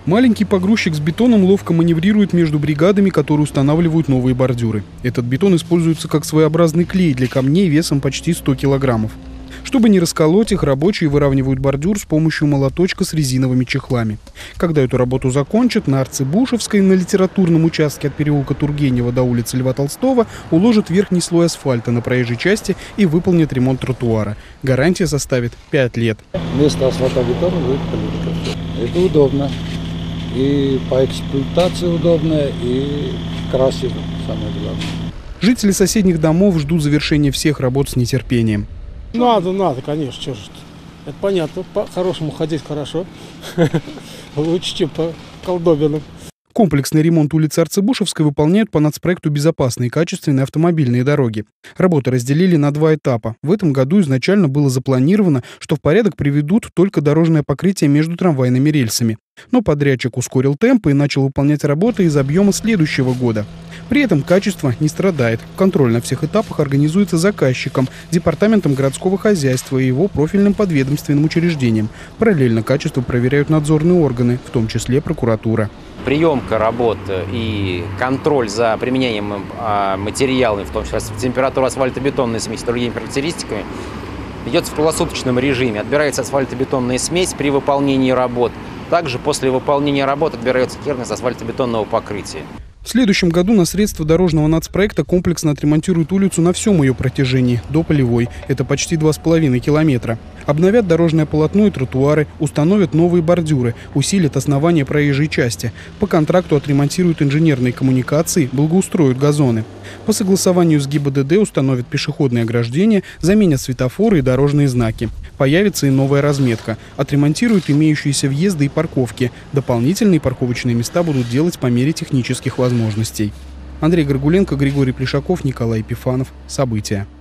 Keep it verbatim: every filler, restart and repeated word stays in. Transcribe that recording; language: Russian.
Маленький погрузчик с бетоном ловко маневрирует между бригадами, которые устанавливают новые бордюры. Этот бетон используется как своеобразный клей для камней весом почти сто килограммов. Чтобы не расколоть их, рабочие выравнивают бордюр с помощью молоточка с резиновыми чехлами. Когда эту работу закончат, на Арцебушевской, на литературном участке от переулка Тургенева до улицы Льва Толстого, уложат верхний слой асфальта на проезжей части и выполнят ремонт тротуара. Гарантия составит пять лет. Вместо асфальтобетона будет плитка. Это удобно. И по эксплуатации удобно, и красиво, самое главное. Жители соседних домов ждут завершения всех работ с нетерпением. Надо, надо, конечно, что же это. Это понятно, по-хорошему ходить хорошо, лучше, чем по колдобинам. Комплексный ремонт улицы Арцебушевской выполняют по нацпроекту «Безопасные и качественные автомобильные дороги». Работы разделили на два этапа. В этом году изначально было запланировано, что в порядок приведут только дорожное покрытие между трамвайными рельсами. Но подрядчик ускорил темпы и начал выполнять работы из объема следующего года. При этом качество не страдает. Контроль на всех этапах организуется заказчиком, департаментом городского хозяйства и его профильным подведомственным учреждением. Параллельно качество проверяют надзорные органы, в том числе прокуратура. Приемка работ и контроль за применением материалов, в том числе температуры асфальтобетонной смеси с другими характеристиками, ведется в круглосуточном режиме. Отбирается асфальтобетонная смесь при выполнении работ. Также после выполнения работ отбирается кернес асфальтобетонного покрытия. В следующем году на средства дорожного нацпроекта комплексно отремонтируют улицу на всем ее протяжении, до Полевой. Это почти два с половиной километра. Обновят дорожное полотно и тротуары, установят новые бордюры, усилят основание проезжей части. По контракту отремонтируют инженерные коммуникации, благоустроят газоны. По согласованию с ГИБДД установят пешеходные ограждения, заменят светофоры и дорожные знаки. Появится и новая разметка. Отремонтируют имеющиеся въезды и парковки. Дополнительные парковочные места будут делать по мере технических возможностей. Андрей Горгуленко, Григорий Плешаков, Николай Епифанов. События.